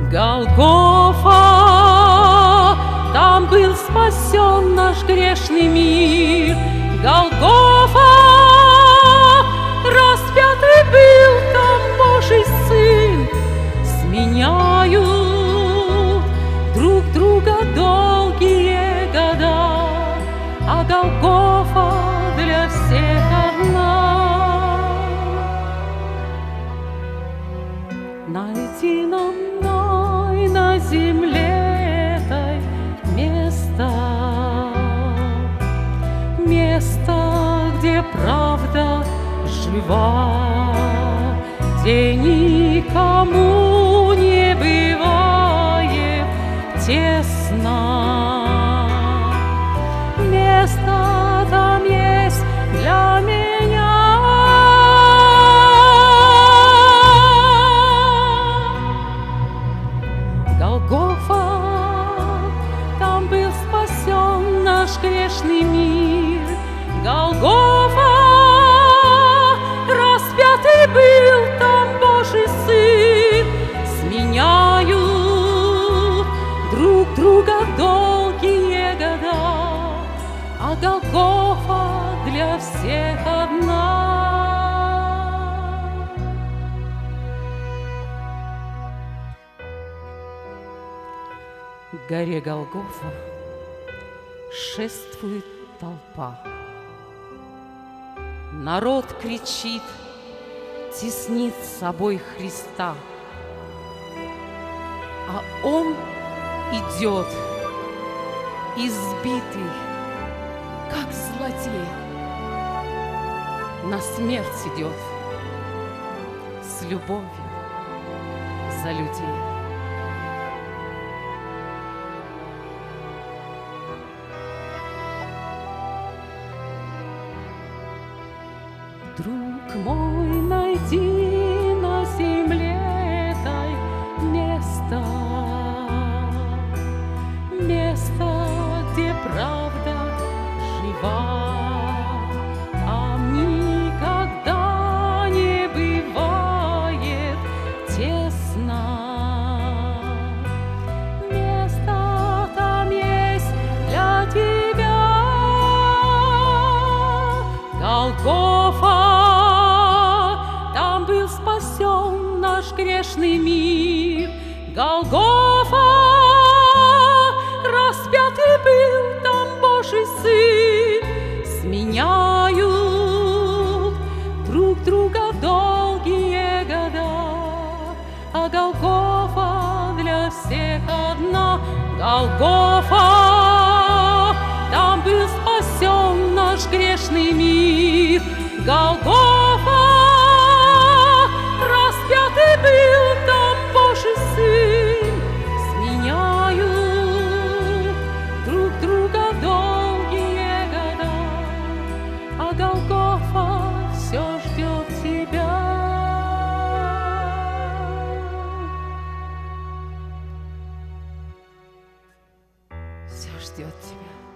Голгофа, там был спасен наш грешный мир. Голгофа, распятый был там Божий Сын. Сменяют друг друга долгие года, а Голгофа для всех одна. Найди нам на земле этой место, где правда жива, где никому не бывает тесно. Место там есть для меня. Голгофа, там был спасен наш грешный мир. Голгофа, распятый был там Божий Сын. Сменяют друг друга долгие года, а Голгофа для всех одна. К горе Голгофа шествует толпа. Народ кричит, теснит с собой Христа, а Он идет, избитый, как злодей, на смерть идет с любовью за людей. Друг мой, найди на земле этой место, где правда жива, там никогда не бывает тесно. Место там есть для тебя. Голгофа, там был спасен наш грешный мир. Голгофа, распятый был там Божий Сын. Сменяют друг друга долгие года, а Голгофа для всех одна. Голгофа, там был спасен наш грешный мир. Голгофа, распятый был там Божий Сын. Сменяют друг друга долгие года, а Голгофа все ждет тебя. Все ждет тебя.